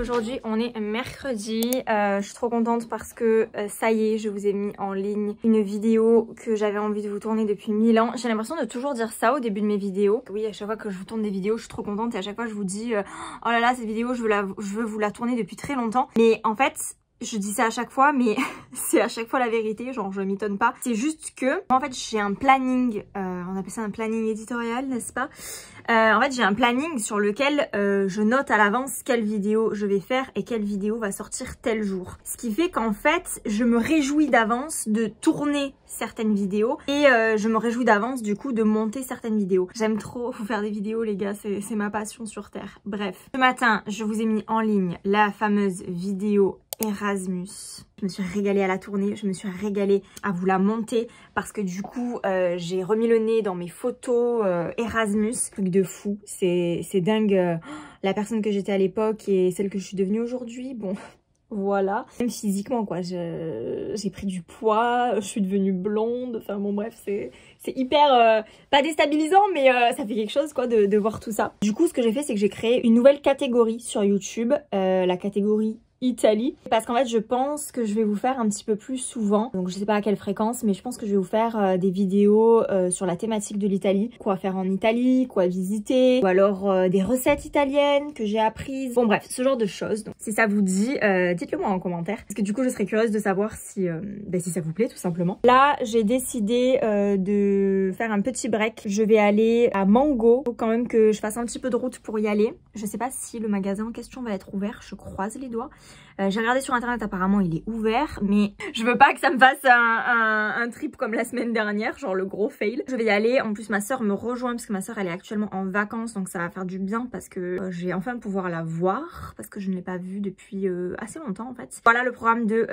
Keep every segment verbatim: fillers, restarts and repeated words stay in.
Aujourd'hui on est mercredi, euh, je suis trop contente parce que euh, ça y est, je vous ai mis en ligne une vidéo que j'avais envie de vous tourner depuis mille ans. J'ai l'impression de toujours dire ça au début de mes vidéos. Oui, à chaque fois que je vous tourne des vidéos, je suis trop contente et à chaque fois je vous dis euh, oh là là, cette vidéo je veux, la, je veux vous la tourner depuis très longtemps. Mais en fait, je dis ça à chaque fois, mais c'est à chaque fois la vérité, genre je m'étonne pas. C'est juste que, en fait, j'ai un planning, euh, on appelle ça un planning éditorial, n'est-ce pas? euh, En fait, j'ai un planning sur lequel euh, je note à l'avance quelle vidéo je vais faire et quelle vidéo va sortir tel jour. Ce qui fait qu'en fait, je me réjouis d'avance de tourner certaines vidéos et euh, je me réjouis d'avance du coup de monter certaines vidéos. J'aime trop vous faire des vidéos les gars, c'est ma passion sur terre. Bref, ce matin, je vous ai mis en ligne la fameuse vidéo Erasmus. Je me suis régalée à la tourner, je me suis régalée à vous la monter parce que du coup euh, j'ai remis le nez dans mes photos euh, Erasmus. Truc de fou, c'est dingue euh, la personne que j'étais à l'époque et celle que je suis devenue aujourd'hui. Bon, voilà. Même physiquement quoi, j'ai pris du poids, je suis devenue blonde, enfin bon bref, c'est hyper, euh, pas déstabilisant mais euh, ça fait quelque chose quoi de, de voir tout ça. Du coup ce que j'ai fait c'est que j'ai créé une nouvelle catégorie sur YouTube, euh, la catégorie Italie, parce qu'en fait je pense que je vais vous faire un petit peu plus souvent, donc je sais pas à quelle fréquence, mais je pense que je vais vous faire euh, des vidéos euh, sur la thématique de l'Italie, quoi faire en Italie, quoi visiter, ou alors euh, des recettes italiennes que j'ai apprises, bon bref, ce genre de choses. Donc si ça vous dit, euh, dites-le moi en commentaire, parce que du coup je serais curieuse de savoir si, euh, bah, si ça vous plaît tout simplement. Là j'ai décidé euh, de faire un petit break, je vais aller à Mango, faut quand même que je fasse un petit peu de route pour y aller. Je sais pas si le magasin en question va être ouvert, je croise les doigts. Euh, j'ai regardé sur internet, apparemment il est ouvert, mais je veux pas que ça me fasse un, un, un trip comme la semaine dernière, genre le gros fail. Je vais y aller, en plus ma soeur me rejoint parce que ma soeur elle est actuellement en vacances, donc ça va faire du bien parce que euh, je vais enfin pouvoir la voir, parce que je ne l'ai pas vue depuis euh, assez longtemps en fait. Voilà le programme de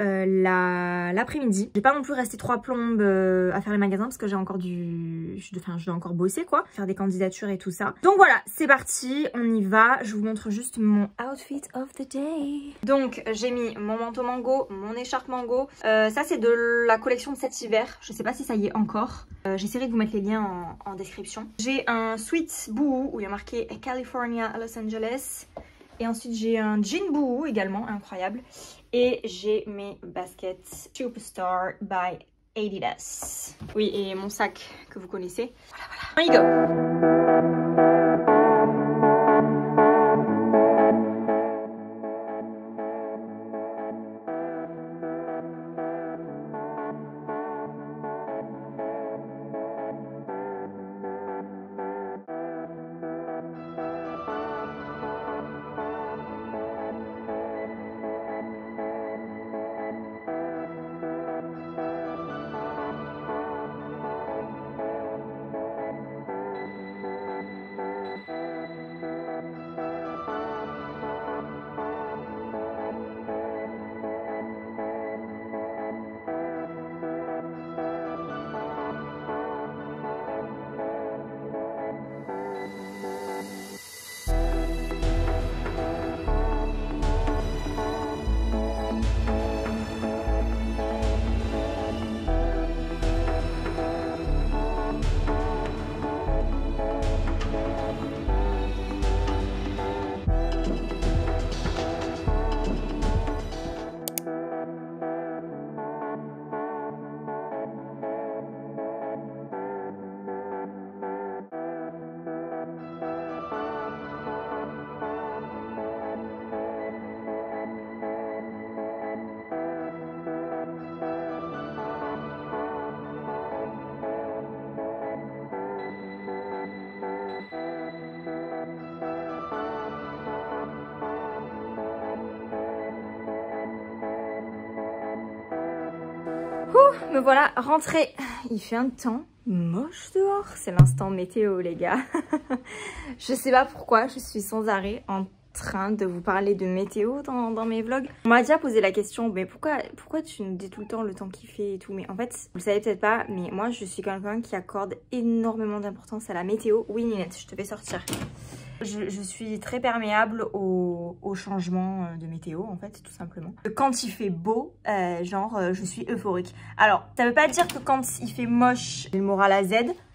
euh, l'après-midi. Je vais pas non plus rester trois plombes euh, à faire les magasins parce que j'ai encore du... Enfin je dois encore bosser quoi, faire des candidatures et tout ça. Donc voilà, c'est parti, on y va. Je vous montre juste mon outfit of the day. Donc j'ai mis mon manteau mango, mon écharpe mango. Euh, ça c'est de la collection de cet hiver. Je sais pas si ça y est encore. Euh, J'essaierai de vous mettre les liens en, en description. J'ai un sweat boohoo où il y a marqué California Los Angeles. Et ensuite j'ai un jean boohoo également, incroyable. Et j'ai mes baskets Superstar by Adidas. Oui, et mon sac que vous connaissez. Voilà, voilà. On y go. Ouh, me voilà rentrée. Il fait un temps moche dehors. C'est l'instant météo les gars. Je sais pas pourquoi je suis sans arrêt en train de vous parler de météo dans, dans mes vlogs. On m'a déjà posé la question, mais pourquoi, pourquoi tu nous dis tout le temps le temps qu'il fait et tout? Mais en fait, vous le savez peut-être pas, mais moi je suis quelqu'un qui accorde énormément d'importance à la météo. Oui Ninette, je te fais sortir. Je, je suis très perméable au, au changement de météo en fait, tout simplement. Quand il fait beau, euh, genre euh, je suis euphorique. Alors, ça veut pas dire que quand il fait moche, j'ai le moral à Z.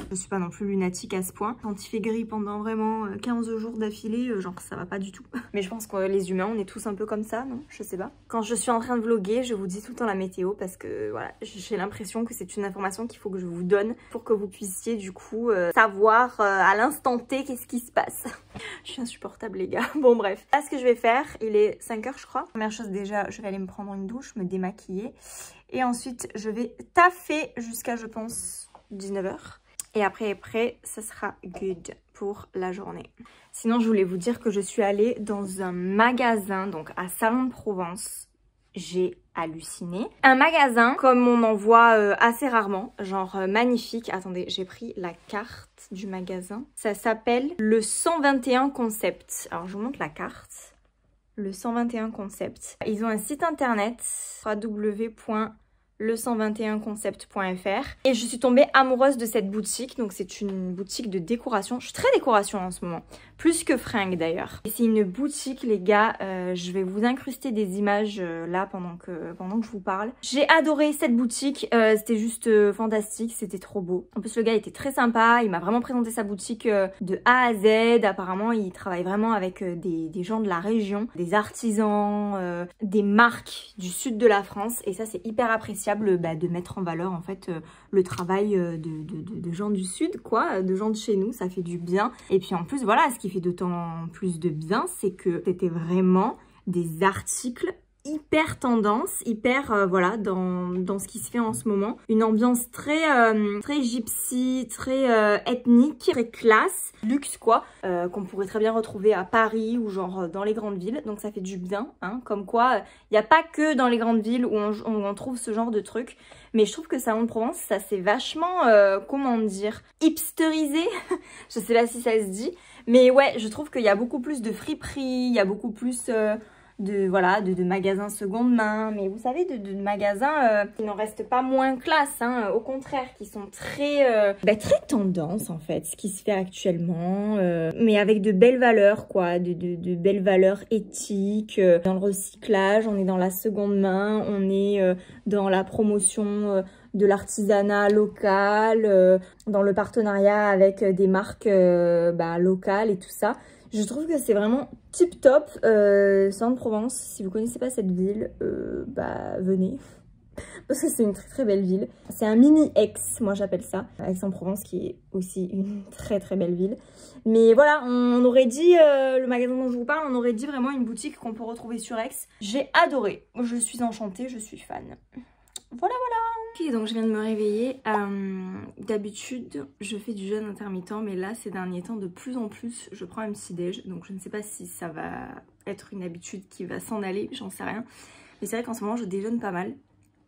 Je suis pas non plus lunatique à ce point. Quand il fait gris pendant vraiment quinze jours d'affilée, genre ça va pas du tout. Mais je pense que les humains, on est tous un peu comme ça, non? Je sais pas. Quand je suis en train de vlogger, je vous dis tout le temps la météo parce que voilà, j'ai l'impression que c'est une information qu'il faut que je vous donne pour que vous puissiez du coup euh, savoir euh, à l'instant T qu'est-ce qui se passe. Je suis insupportable les gars. Bon bref, là ce que je vais faire, il est cinq heures je crois. Première chose déjà, je vais aller me prendre une douche, me démaquiller. Et ensuite, je vais taffer jusqu'à je pense dix-neuf heures. Et après, après, ça sera good pour la journée. Sinon, je voulais vous dire que je suis allée dans un magasin, donc à Salon de Provence. J'ai halluciné. Un magasin comme on en voit euh, assez rarement, genre euh, magnifique. Attendez, j'ai pris la carte du magasin. Ça s'appelle le cent vingt et un Concept. Alors, je vous montre la carte. Le cent vingt et un Concept. Ils ont un site internet, w w w point le cent vingt et un concept point f r, et je suis tombée amoureuse de cette boutique. Donc c'est une boutique de décoration. Je suis très décoration en ce moment, plus que fringues d'ailleurs. Et c'est une boutique les gars, euh, je vais vous incruster des images euh, là pendant que, pendant que je vous parle. J'ai adoré cette boutique, euh, c'était juste euh, fantastique, c'était trop beau. En plus le gars était très sympa, il m'a vraiment présenté sa boutique euh, de A à Z. Apparemment il travaille vraiment avec euh, des, des gens de la région, des artisans, euh, des marques du sud de la France, et ça c'est hyper appréciable. Bah, de mettre en valeur en fait euh, le travail euh, de, de, de, de gens du sud quoi, de gens de chez nous, ça fait du bien. Et puis en plus voilà, ce qui fait d'autant plus de bien, c'est que c'était vraiment des articles hyper tendance, hyper euh, voilà dans, dans ce qui se fait en ce moment. Une ambiance très euh, très gypsy, très euh, ethnique, très classe, luxe quoi, euh, qu'on pourrait très bien retrouver à Paris ou genre dans les grandes villes. Donc ça fait du bien, hein, comme quoi il n'y a pas que dans les grandes villes où on, on, on trouve ce genre de trucs. Mais je trouve que Salon de Provence, ça c'est vachement, euh, comment dire, hipsterisé. Je sais pas si ça se dit. Mais ouais, je trouve qu'il y a beaucoup plus de friperies, il y a beaucoup plus... Euh, de voilà de, de magasins seconde main, mais vous savez de, de magasins euh, qui n'en restent pas moins classe, hein, au contraire, qui sont très euh, bah, très tendance en fait, ce qui se fait actuellement, euh, mais avec de belles valeurs quoi, de, de, de belles valeurs éthiques, euh, dans le recyclage, on est dans la seconde main, on est euh, dans la promotion euh, de l'artisanat local, euh, dans le partenariat avec des marques euh, bah, locales et tout ça. Je trouve que c'est vraiment tip top. euh, Salon de Provence, si vous connaissez pas cette ville, euh, bah venez. Parce que c'est une très très belle ville. C'est un mini Aix, moi j'appelle ça. Aix-en-Provence qui est aussi une très très belle ville. Mais voilà, on aurait dit, euh, le magasin dont je vous parle, on aurait dit vraiment une boutique qu'on peut retrouver sur Aix. J'ai adoré, je suis enchantée, je suis fan. Voilà, voilà. Ok, donc je viens de me réveiller. Euh, D'habitude, je fais du jeûne intermittent, mais là, ces derniers temps, de plus en plus, je prends un petit déj. Donc je ne sais pas si ça va être une habitude qui va s'en aller, j'en sais rien. Mais c'est vrai qu'en ce moment, je déjeune pas mal.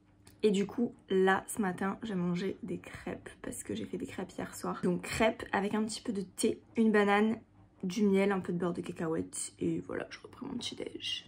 Et du coup, là, ce matin, j'ai mangé des crêpes parce que j'ai fait des crêpes hier soir. Donc crêpes avec un petit peu de thé, une banane, du miel, un peu de beurre de cacahuète. Et voilà, je reprends mon petit déj.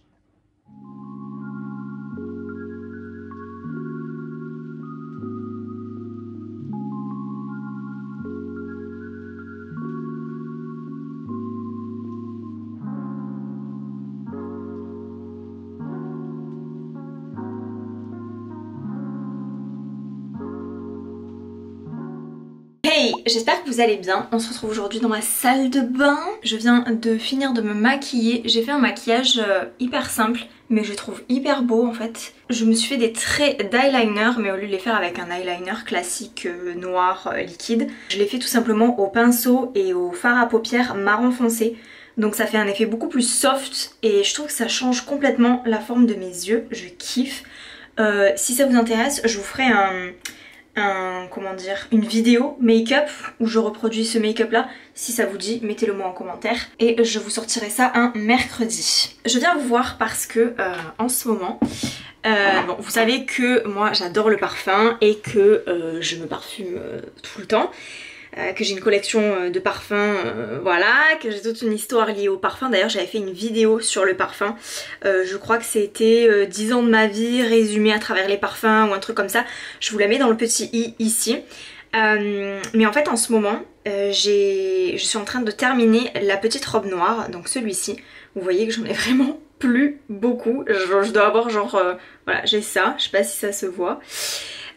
Hey, j'espère que vous allez bien. On se retrouve aujourd'hui dans ma salle de bain. Je viens de finir de me maquiller. J'ai fait un maquillage euh, hyper simple, mais je trouve hyper beau en fait. Je me suis fait des traits d'eyeliner, mais au lieu de les faire avec un eyeliner classique euh, noir euh, liquide, je l'ai fait tout simplement au pinceau et au fard à paupières marron foncé. Donc ça fait un effet beaucoup plus soft et je trouve que ça change complètement la forme de mes yeux. Je kiffe. Euh, si ça vous intéresse, je vous ferai un... un comment dire une vidéo make-up où je reproduis ce make-up là. Si ça vous dit, mettez-le moi en commentaire et je vous sortirai ça un mercredi. Je viens vous voir parce que euh, en ce moment euh, bon, vous savez que moi j'adore le parfum et que euh, je me parfume euh, tout le temps. Euh, que j'ai une collection euh, de parfums, euh, voilà, que j'ai toute une histoire liée au parfum. D'ailleurs j'avais fait une vidéo sur le parfum, euh, je crois que c'était euh, dix ans de ma vie résumé à travers les parfums ou un truc comme ça. Je vous la mets dans le petit i ici. Euh, mais en fait en ce moment euh, j'ai, je suis en train de terminer la petite robe noire, donc celui-ci. Vous voyez que j'en ai vraiment plus beaucoup, je, je dois avoir genre, euh, voilà j'ai ça, je sais pas si ça se voit.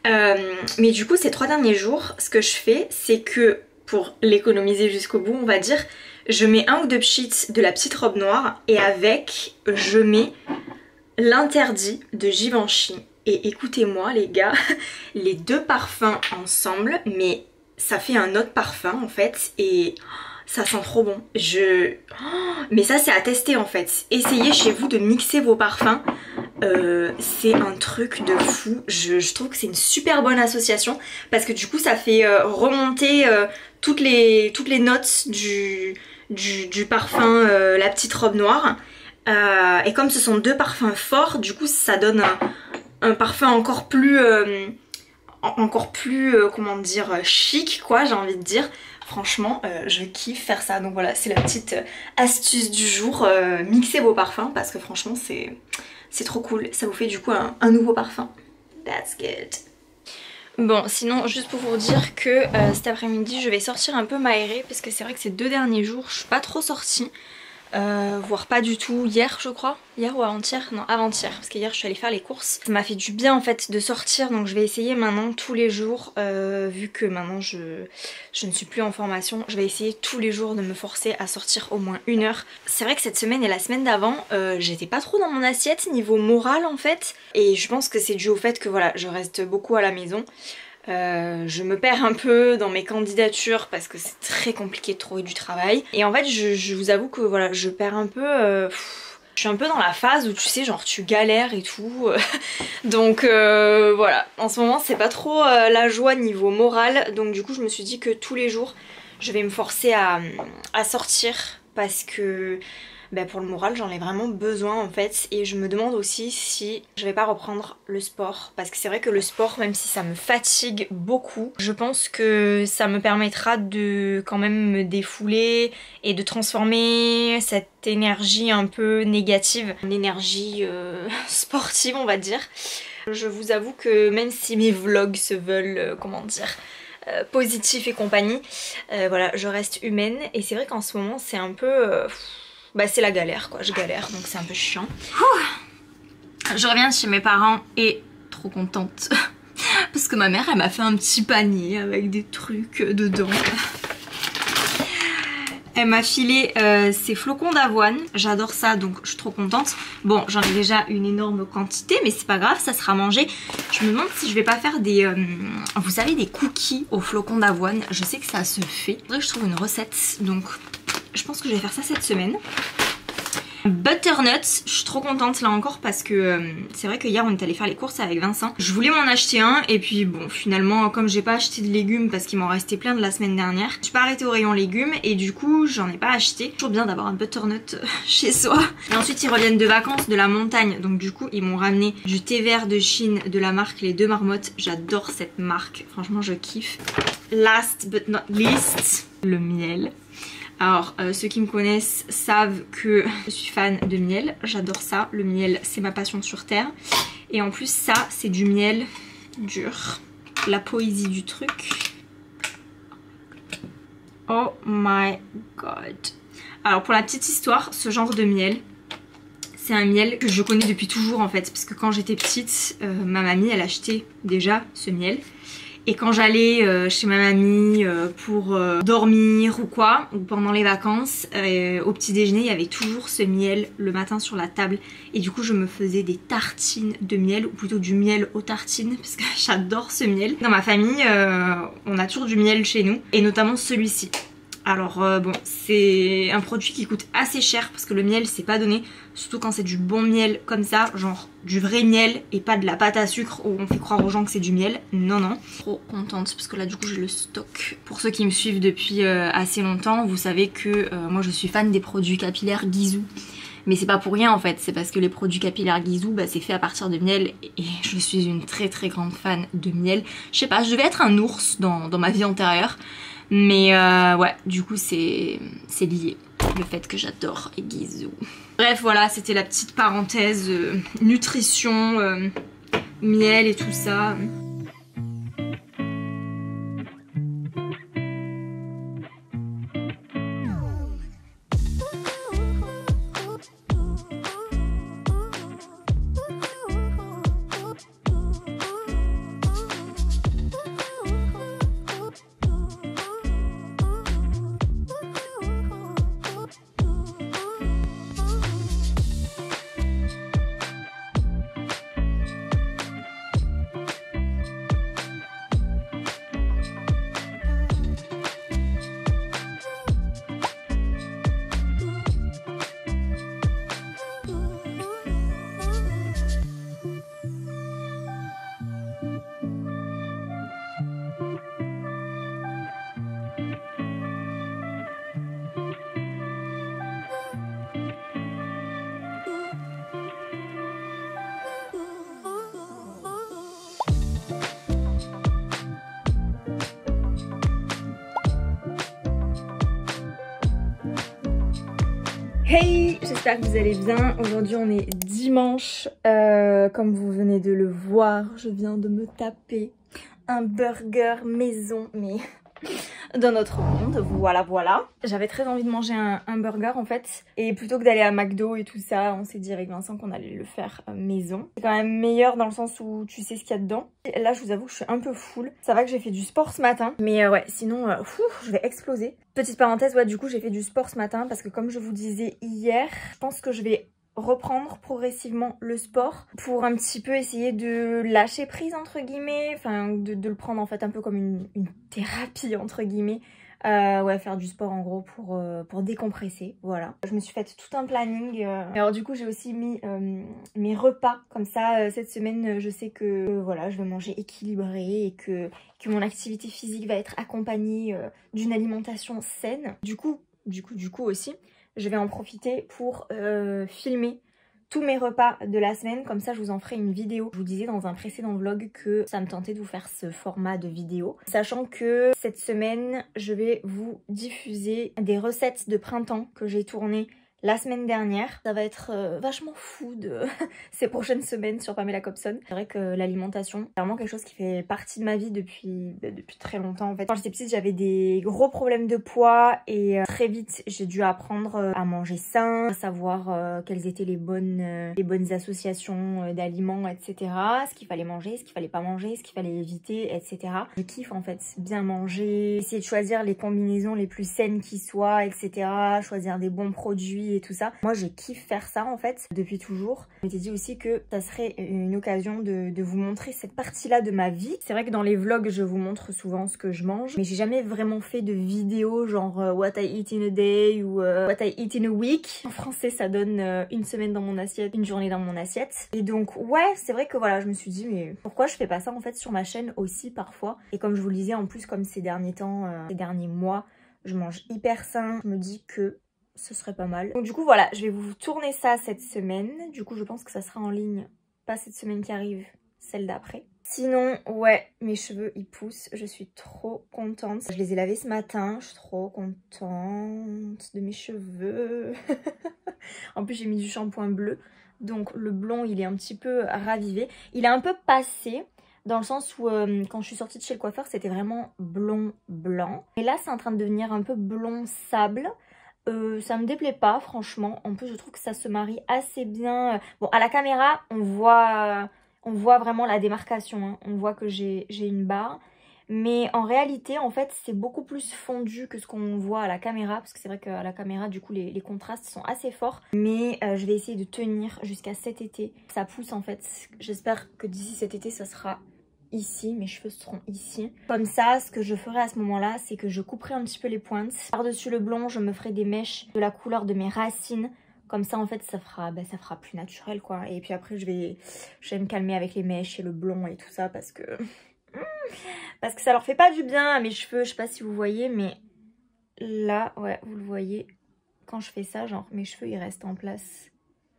Euh, mais du coup ces trois derniers jours, ce que je fais, c'est que pour l'économiser jusqu'au bout, on va dire, je mets un ou deux pchits de la petite robe noire et avec, je mets l'interdit de Givenchy. Et écoutez-moi les gars, les deux parfums ensemble, mais ça fait un autre parfum en fait et ça sent trop bon. Je... Mais ça c'est à tester en fait. Essayez chez vous de mixer vos parfums. Euh, c'est un truc de fou. Je, je trouve que c'est une super bonne association parce que du coup ça fait euh, remonter euh, toutes, les, toutes les notes du, du, du parfum euh, la petite robe noire. Euh, et comme ce sont deux parfums forts, du coup ça donne un, un parfum encore plus... Euh, encore plus, euh, comment dire, chic quoi, j'ai envie de dire. Franchement, euh, je kiffe faire ça. Donc voilà, c'est la petite euh, astuce du jour. Euh, mixez vos parfums parce que franchement, c'est c'est trop cool. Ça vous fait du coup un, un nouveau parfum. That's good. Bon, sinon, juste pour vous dire que euh, cet après-midi, je vais sortir un peu m'aérer parce que c'est vrai que ces deux derniers jours, je suis pas trop sortie. Euh, voire pas du tout, hier je crois, hier ou avant-hier, non avant-hier, parce qu'hier je suis allée faire les courses. Ça m'a fait du bien en fait de sortir, donc je vais essayer maintenant tous les jours, euh, vu que maintenant je, je ne suis plus en formation, je vais essayer tous les jours de me forcer à sortir au moins une heure. C'est vrai que cette semaine et la semaine d'avant, euh, j'étais pas trop dans mon assiette niveau moral en fait, et je pense que c'est dû au fait que voilà, je reste beaucoup à la maison. Euh, je me perds un peu dans mes candidatures parce que c'est très compliqué de trouver du travail. Et en fait je, je vous avoue que voilà, je perds un peu... Euh, pff, je suis un peu dans la phase où tu sais genre tu galères et tout. Donc euh, voilà, en ce moment c'est pas trop euh, la joie niveau moral. Donc du coup je me suis dit que tous les jours je vais me forcer à, à sortir parce que... Ben pour le moral j'en ai vraiment besoin en fait, et je me demande aussi si je vais pas reprendre le sport parce que c'est vrai que le sport, même si ça me fatigue beaucoup, je pense que ça me permettra de quand même me défouler et de transformer cette énergie un peu négative en énergie euh, sportive on va dire. Je vous avoue que même si mes vlogs se veulent, euh, comment dire, euh, positifs et compagnie, euh, voilà, je reste humaine et c'est vrai qu'en ce moment c'est un peu... Euh, Bah c'est la galère quoi, je galère donc c'est un peu chiant. Ouh, je reviens de chez mes parents et trop contente parce que ma mère elle m'a fait un petit panier avec des trucs dedans. Elle m'a filé euh, ces flocons d'avoine, j'adore ça donc je suis trop contente. Bon j'en ai déjà une énorme quantité mais c'est pas grave, ça sera mangé. Je me demande si je vais pas faire des, euh, vous savez, des cookies aux flocons d'avoine. Je sais que ça se fait, faudrait que je trouve une recette donc... Je pense que je vais faire ça cette semaine. Butternut, je suis trop contente là encore parce que euh, c'est vrai que hier on est allé faire les courses avec Vincent. Je voulais m'en acheter un et puis bon finalement comme j'ai pas acheté de légumes parce qu'il m'en restait plein de la semaine dernière, je suis pas arrêtée au rayon légumes et du coup j'en ai pas acheté. Toujours bien d'avoir un butternut chez soi. Et ensuite ils reviennent de vacances de la montagne donc du coup ils m'ont ramené du thé vert de Chine de la marque Les Deux Marmottes. J'adore cette marque, franchement je kiffe. Last but not least, le miel. Alors euh, ceux qui me connaissent savent que je suis fan de miel, j'adore ça, le miel c'est ma passion sur terre. Et en plus ça c'est du miel dur, la poésie du truc. Oh my god. Alors pour la petite histoire, ce genre de miel, c'est un miel que je connais depuis toujours en fait, parce que quand j'étais petite, euh, ma mamie elle achetait déjà ce miel. Et quand j'allais euh, chez ma mamie euh, pour euh, dormir ou quoi, ou pendant les vacances, euh, au petit déjeuner, il y avait toujours ce miel le matin sur la table. Et du coup, je me faisais des tartines de miel, ou plutôt du miel aux tartines, parce que j'adore ce miel. Dans ma famille, euh, on a toujours du miel chez nous, et notamment celui-ci. Alors euh, bon, c'est un produit qui coûte assez cher parce que le miel c'est pas donné, surtout quand c'est du bon miel comme ça, genre du vrai miel et pas de la pâte à sucre où on fait croire aux gens que c'est du miel. Non non, trop contente parce que là du coup j'ai le stock. Pour ceux qui me suivent depuis euh, assez longtemps, vous savez que euh, moi je suis fan des produits capillaires Guizou. Mais c'est pas pour rien en fait, c'est parce que les produits capillaires Guizou, bah, c'est fait à partir de miel et je suis une très très grande fan de miel. Je sais pas, je devais être un ours dans, dans ma vie antérieure. Mais euh, ouais, du coup c'est lié, le fait que j'adore Guizou. Bref voilà, c'était la petite parenthèse euh, nutrition, euh, miel et tout ça. Hey, j'espère que vous allez bien. Aujourd'hui on est dimanche, euh, comme vous venez de le voir, je viens de me taper un burger maison, mais dans notre monde, voilà voilà. J'avais très envie de manger un, un burger en fait, et plutôt que d'aller à McDo et tout ça, on s'est dit avec Vincent qu'on allait le faire maison. C'est quand même meilleur dans le sens où tu sais ce qu'il y a dedans. Et là je vous avoue que je suis un peu full. Ça va que j'ai fait du sport ce matin, mais euh, ouais, sinon euh, fou, je vais exploser. Petite parenthèse, ouais, du coup j'ai fait du sport ce matin parce que comme je vous disais hier, je pense que je vais reprendre progressivement le sport pour un petit peu essayer de lâcher prise entre guillemets, enfin de, de le prendre en fait un peu comme une, une thérapie entre guillemets. Euh, ouais, faire du sport en gros pour, euh, pour décompresser, voilà. Je me suis fait tout un planning. Euh... Alors du coup j'ai aussi mis euh, mes repas, comme ça euh, cette semaine je sais que euh, voilà, je vais manger équilibré et que, que mon activité physique va être accompagnée euh, d'une alimentation saine. Du coup, du coup, du coup aussi, je vais en profiter pour euh, filmer tous mes repas de la semaine, comme ça je vous en ferai une vidéo. Je vous disais dans un précédent vlog que ça me tentait de vous faire ce format de vidéo. Sachant que cette semaine, je vais vous diffuser des recettes de printemps que j'ai tournées la semaine dernière. Ça va être euh, vachement fou de ces prochaines semaines sur Pamela Cobson. C'est vrai que l'alimentation, c'est vraiment quelque chose qui fait partie de ma vie depuis, depuis très longtemps en fait. Quand j'étais petite, j'avais des gros problèmes de poids et euh, très vite j'ai dû apprendre euh, à manger sain, à savoir euh, quelles étaient les bonnes, euh, les bonnes associations euh, d'aliments, et cetera. Ce qu'il fallait manger, ce qu'il fallait pas manger, ce qu'il fallait éviter, et cetera. Je kiffe en fait bien manger, essayer de choisir les combinaisons les plus saines qui soient, et cetera. Choisir des bons produits et tout ça. Moi je kiffe faire ça en fait depuis toujours. Je m'étais dit aussi que ça serait une occasion de, de vous montrer cette partie là de ma vie. C'est vrai que dans les vlogs je vous montre souvent ce que je mange, mais j'ai jamais vraiment fait de vidéo genre uh, what I eat in a day ou uh, what I eat in a week. En français ça donne uh, une semaine dans mon assiette, une journée dans mon assiette. Et donc ouais, c'est vrai que voilà, je me suis dit mais pourquoi je fais pas ça en fait sur ma chaîne aussi parfois. Et comme je vous le disais, en plus comme ces derniers temps, euh, ces derniers mois, je mange hyper sain, je me dis que ce serait pas mal. Donc du coup voilà, je vais vous tourner ça cette semaine. Du coup je pense que ça sera en ligne, pas cette semaine qui arrive, celle d'après. Sinon ouais, mes cheveux ils poussent, je suis trop contente. Je les ai lavés ce matin, je suis trop contente de mes cheveux. En plus j'ai mis du shampoing bleu, donc le blond il est un petit peu ravivé. Il est un peu passé, dans le sens où euh, quand je suis sortie de chez le coiffeur c'était vraiment blond blanc. Et là c'est en train de devenir un peu blond sable. Euh, ça me déplaît pas franchement, en plus je trouve que ça se marie assez bien. Bon à la caméra on voit, on voit vraiment la démarcation, hein. On voit que j'ai une barre, mais en réalité en fait c'est beaucoup plus fondu que ce qu'on voit à la caméra, parce que c'est vrai qu'à la caméra du coup les, les contrastes sont assez forts, mais euh, je vais essayer de tenir jusqu'à cet été. Ça pousse en fait, j'espère que d'ici cet été ça sera ici, mes cheveux seront ici. Comme ça, ce que je ferai à ce moment-là, c'est que je couperai un petit peu les pointes. Par-dessus le blond, je me ferai des mèches de la couleur de mes racines. Comme ça, en fait, ça fera, bah, ça fera plus naturel, quoi. Et puis après, je vais, je vais me calmer avec les mèches et le blond et tout ça, parce que... parce que ça leur fait pas du bien à mes cheveux. Je sais pas si vous voyez, mais là, ouais, vous le voyez. Quand je fais ça, genre, mes cheveux, ils restent en place.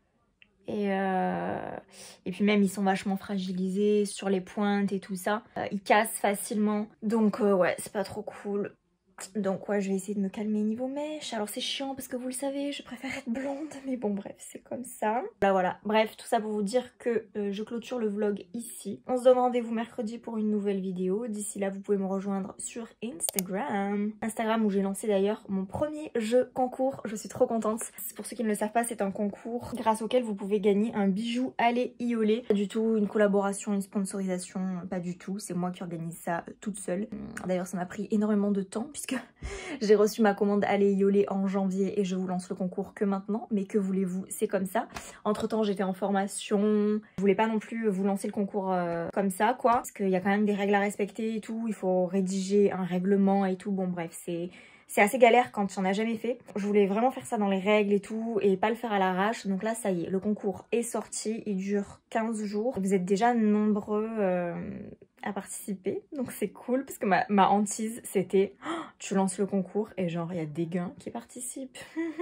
Et, euh... et puis même ils sont vachement fragilisés sur les pointes et tout ça. Euh, ils cassent facilement. Donc euh, ouais, c'est pas trop cool. Donc ouais, je vais essayer de me calmer niveau mèche. Alors c'est chiant parce que vous le savez, je préfère être blonde. Mais bon bref, c'est comme ça. Voilà, voilà. Bref, tout ça pour vous dire que euh, je clôture le vlog ici. On se donne rendez-vous mercredi pour une nouvelle vidéo. D'ici là, vous pouvez me rejoindre sur Instagram. Instagram où j'ai lancé d'ailleurs mon premier jeu concours. Je suis trop contente. Pour ceux qui ne le savent pas, c'est un concours grâce auquel vous pouvez gagner un bijou Allez Iolé. Pas du tout une collaboration, une sponsorisation, pas du tout. C'est moi qui organise ça euh, toute seule. D'ailleurs, ça m'a pris énormément de temps puisque j'ai reçu ma commande Allez Iolé en janvier et je vous lance le concours que maintenant. Mais que voulez-vous, c'est comme ça. Entre temps, j'étais en formation. Je voulais pas non plus vous lancer le concours euh, comme ça, quoi. Parce qu'il y a quand même des règles à respecter et tout. Il faut rédiger un règlement et tout. Bon, bref, c'est... C'est assez galère quand tu en as jamais fait. Je voulais vraiment faire ça dans les règles et tout et pas le faire à l'arrache. Donc là, ça y est, le concours est sorti. Il dure quinze jours. Vous êtes déjà nombreux euh, à participer. Donc c'est cool parce que ma, ma hantise, c'était oh, tu lances le concours et genre, il y a des gains qui participent.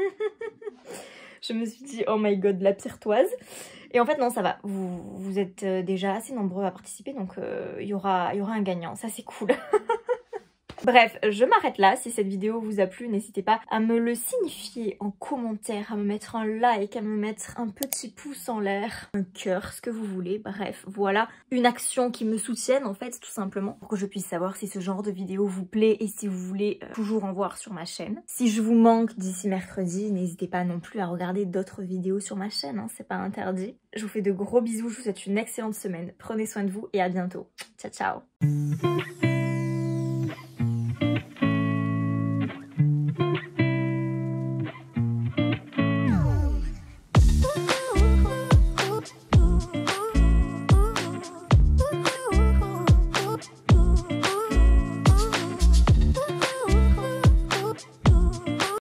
Je me suis dit, oh my god, la pire toise. Et en fait, non, ça va. Vous, vous êtes déjà assez nombreux à participer. Donc il euh, y, aura, y aura un gagnant. Ça, c'est cool. Bref, je m'arrête là. Si cette vidéo vous a plu, n'hésitez pas à me le signifier en commentaire, à me mettre un like, à me mettre un petit pouce en l'air, un cœur, ce que vous voulez. Bref, voilà une action qui me soutienne en fait, tout simplement, pour que je puisse savoir si ce genre de vidéo vous plaît et si vous voulez euh, toujours en voir sur ma chaîne. Si je vous manque d'ici mercredi, n'hésitez pas non plus à regarder d'autres vidéos sur ma chaîne, hein, c'est pas interdit. Je vous fais de gros bisous, je vous souhaite une excellente semaine. Prenez soin de vous et à bientôt. Ciao ciao.